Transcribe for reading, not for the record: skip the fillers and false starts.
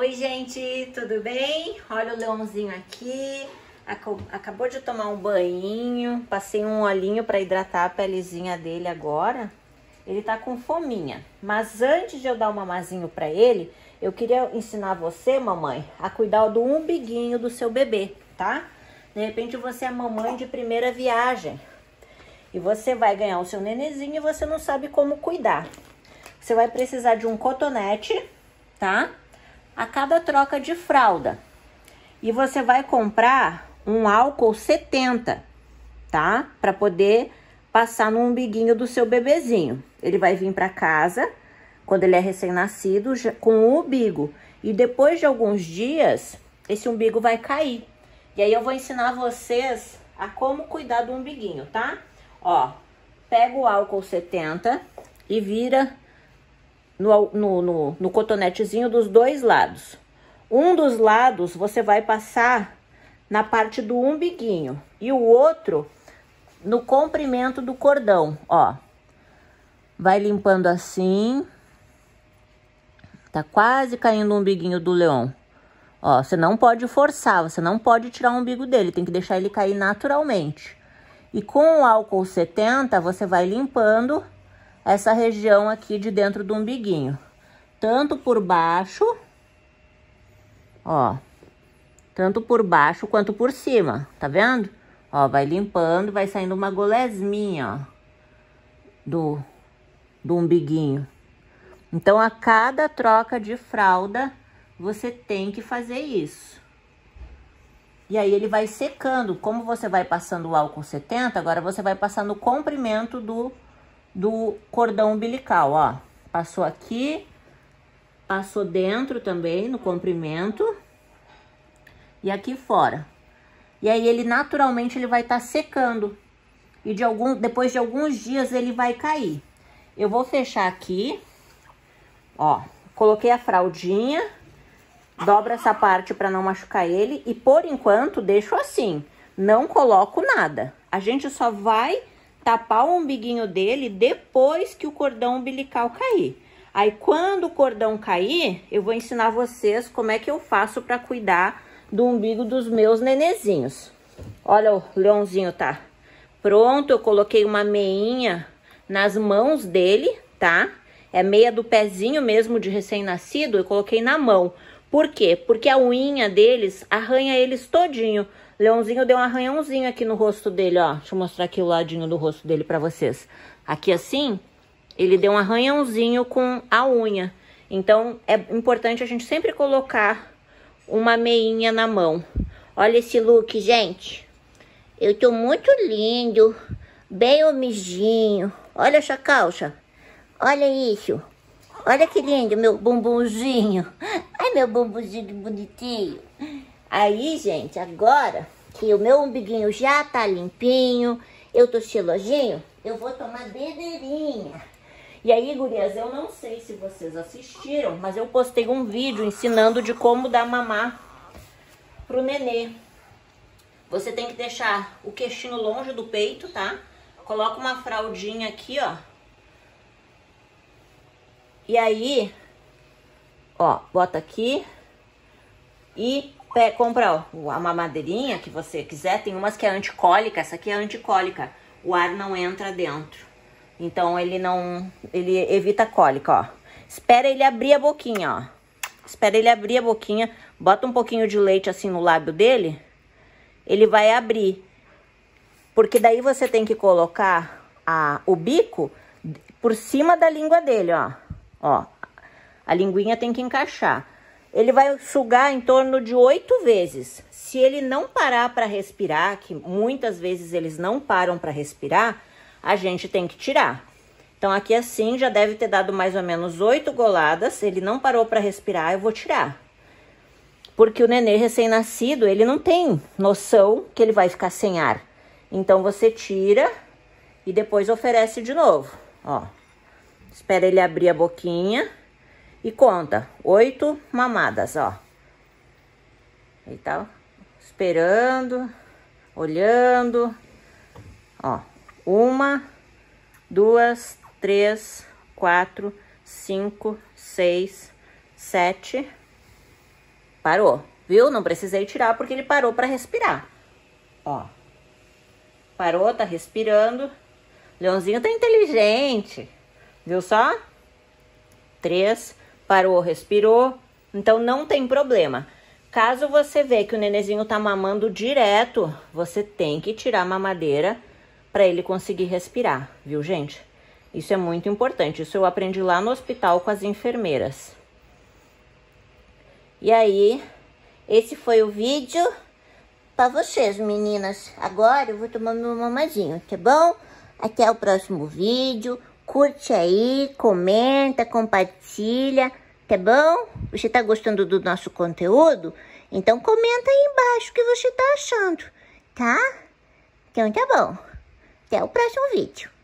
Oi, gente, tudo bem? Olha o leãozinho aqui, acabou de tomar um banhinho, passei um olhinho para hidratar a pelezinha dele agora. Ele tá com fominha, mas antes de eu dar um mamazinho para ele, eu queria ensinar você, mamãe, a cuidar do umbiguinho do seu bebê, tá? De repente você é mamãe de primeira viagem e você vai ganhar o seu nenenzinho e você não sabe como cuidar. Você vai precisar de um cotonete, tá? A cada troca de fralda. E você vai comprar um álcool 70, tá? Para poder passar no umbiguinho do seu bebezinho. Ele vai vir para casa, quando ele é recém-nascido, com o umbigo. E depois de alguns dias, esse umbigo vai cair. E aí eu vou ensinar vocês a como cuidar do umbiguinho, tá? Ó, pega o álcool 70 e vira no cotonetezinho dos dois lados. Um dos lados você vai passar na parte do umbiguinho e o outro no comprimento do cordão, ó. Vai limpando assim. Tá quase caindo o umbiguinho do leão. Ó, você não pode forçar, você não pode tirar o umbigo dele, tem que deixar ele cair naturalmente. E com o álcool 70, você vai limpando essa região aqui de dentro do umbiguinho. Tanto por baixo, ó. Tanto por baixo quanto por cima, tá vendo? Ó, vai limpando, vai saindo uma golesminha, ó. Do umbiguinho. Então, a cada troca de fralda, você tem que fazer isso. E aí, ele vai secando. Como você vai passando o álcool 70, agora você vai passar no comprimento do cordão umbilical, ó. Passou aqui, passou dentro também, no comprimento. E aqui fora. E aí, ele naturalmente ele vai estar secando. E depois de alguns dias, ele vai cair. Eu vou fechar aqui. Ó, coloquei a fraldinha, dobra essa parte para não machucar ele e por enquanto deixo assim, não coloco nada. A gente só vai tapar o umbiguinho dele depois que o cordão umbilical cair. Aí quando o cordão cair, eu vou ensinar vocês como é que eu faço para cuidar do umbigo dos meus nenezinhos. Olha, o leãozinho tá pronto, eu coloquei uma meinha nas mãos dele, tá? É meia do pezinho mesmo de recém-nascido, eu coloquei na mão. Por quê? Porque a unha deles arranha eles todinho. O leãozinho deu um arranhãozinho aqui no rosto dele, ó. Deixa eu mostrar aqui o ladinho do rosto dele pra vocês. Aqui assim, ele deu um arranhãozinho com a unha. Então, é importante a gente sempre colocar uma meinha na mão. Olha esse look, gente. Eu tô muito lindo, bem homidinho. Olha essa calça. Olha isso. Olha que lindo, meu bumbumzinho. Ai, meu bumbumzinho bonitinho. Aí, gente, agora que o meu umbiguinho já tá limpinho, eu tô cheirosinho, eu vou tomar dedeirinha. E aí, gurias, eu não sei se vocês assistiram, mas eu postei um vídeo ensinando de como dar mamar pro nenê. Você tem que deixar o queixinho longe do peito, tá? Coloca uma fraldinha aqui, ó. E aí, ó, bota aqui e compra ó, a mamadeirinha que você quiser. Tem umas que é anticólica, essa aqui é anticólica. O ar não entra dentro. Então, ele evita cólica, ó. Espera ele abrir a boquinha, ó. Espera ele abrir a boquinha. Bota um pouquinho de leite assim no lábio dele. Ele vai abrir. Porque daí você tem que colocar o bico por cima da língua dele, ó. Ó, a linguinha tem que encaixar. Ele vai sugar em torno de 8 vezes. Se ele não parar para respirar, que muitas vezes eles não param para respirar, a gente tem que tirar. Então, aqui assim, já deve ter dado mais ou menos 8 goladas. Ele não parou para respirar, eu vou tirar. Porque o nenê recém-nascido, ele não tem noção que ele vai ficar sem ar. Então, você tira e depois oferece de novo, ó. Espera ele abrir a boquinha e conta 8 mamadas, ó. E tal, esperando, olhando, ó. 1, 2, 3, 4, 5, 6, 7, Parou, viu? Não precisei tirar porque ele parou para respirar. Ó. Parou, tá respirando. Leãozinho tá inteligente. Viu só? 3, parou, respirou. Então não tem problema. Caso você vê que o nenenzinho tá mamando direto, você tem que tirar a mamadeira para ele conseguir respirar, viu, gente? Isso é muito importante. Isso eu aprendi lá no hospital com as enfermeiras. E aí, esse foi o vídeo para vocês, meninas. Agora eu vou tomar meu mamazinho, tá bom? Até o próximo vídeo. Curte aí, comenta, compartilha. Tá bom? Você tá gostando do nosso conteúdo? Então comenta aí embaixo o que você tá achando, tá? Então tá bom. Até o próximo vídeo.